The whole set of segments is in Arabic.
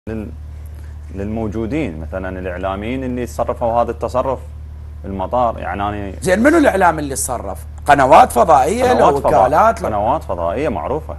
للموجودين مثلا الاعلاميين اللي تصرفوا هذا التصرف المطار. يعني انا زين منو الاعلام اللي تصرف؟ قنوات فضائيه لو وكالات قنوات فضائيه معروفه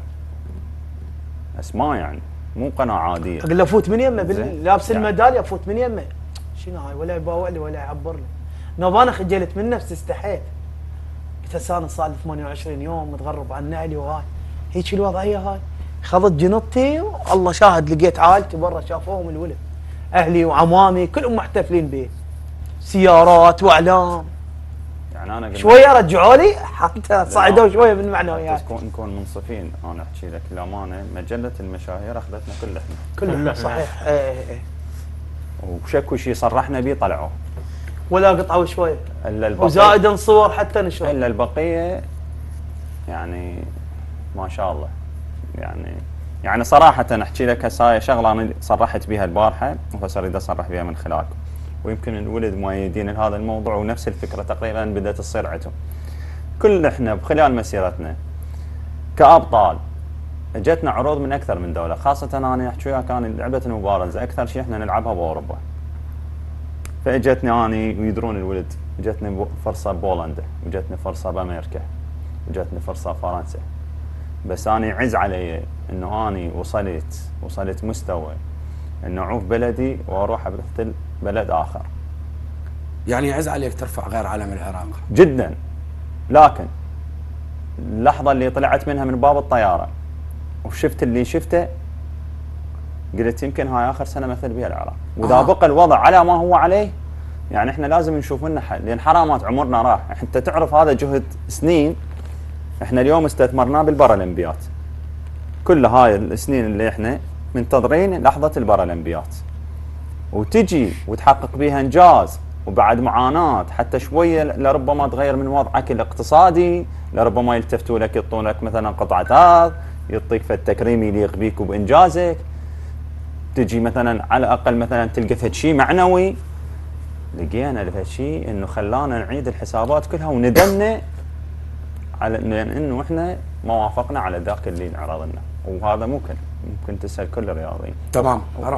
اسماء، يعني مو قناه عاديه. اقول له فوت من يمه لابس يعني الميداليه فوت من يمه. شنو هاي؟ ولا يباوع لي ولا يعبر لي. نوب انا خجلت من نفسي استحيت. قلت هسه انا صار لي 28 يوم متغرب عن اهلي وهاي هيك الوضعيه هاي. خذت جنطتي والله شاهد لقيت عائلتي برا شافوهم الولد. اهلي وعمامي كلهم محتفلين به. سيارات واعلام. يعني انا شويه رجعوا لي حتى صعدوا شويه من معنويات. نكون منصفين. انا احكي لك الامانه، مجله المشاهير اخذتنا كلنا صحيح. ايه وشكو شيء صرحنا به طلعوه ولا قطعوا شويه الا البقيه، وزائدا صور حتى نشر الا البقيه. يعني ما شاء الله. يعني صراحه احكي لك هسه شغله انا صرحت بها البارحه وهسه اريد اصرح بها من خلالكم، ويمكن الولد مؤيدين لهذا الموضوع ونفس الفكره تقريبا بدات تصير عندهم. كل احنا بخلال مسيرتنا كابطال اجتنا عروض من اكثر من دوله، خاصه انا احكي وياك كان لعبه المبارزه اكثر شيء احنا نلعبها باوروبا. فاجتني اني ويدرون الولد، اجتني فرصه ببولندا، وجتني فرصه بامريكا، وجتني فرصه بفرنسا. بس انا يعز علي انه اني وصلت مستوى انه اعوف بلدي واروح امثل بلد اخر. يعني يعز عليك ترفع غير علم العراق جدا. لكن اللحظه اللي طلعت منها من باب الطياره وشفت اللي شفته قلت يمكن هاي اخر سنه مثل بها العراق، واذا بقى الوضع على ما هو عليه يعني احنا لازم نشوف لنا حل، لان حرامات عمرنا راح. انت تعرف هذا جهد سنين احنا اليوم استثمرناه بالبارالمبيات. كل هاي السنين اللي احنا منتظرين لحظه البارالمبيات وتجي وتحقق بها انجاز، وبعد معاناه حتى شويه لربما تغير من وضعك الاقتصادي، لربما يلتفتوا لك يعطون لك مثلا قطعه ارض، يعطيك فد تكريم يليق بيك وبانجازك. تجي مثلا على الاقل مثلا تلقى فد شيء معنوي. لقينا فد شيء انه خلانا نعيد الحسابات كلها وندمنا على انه احنا ما وافقنا على ذاك اللي انعرض لنا، وهذا ممكن تسال كل الرياضيين. تمام.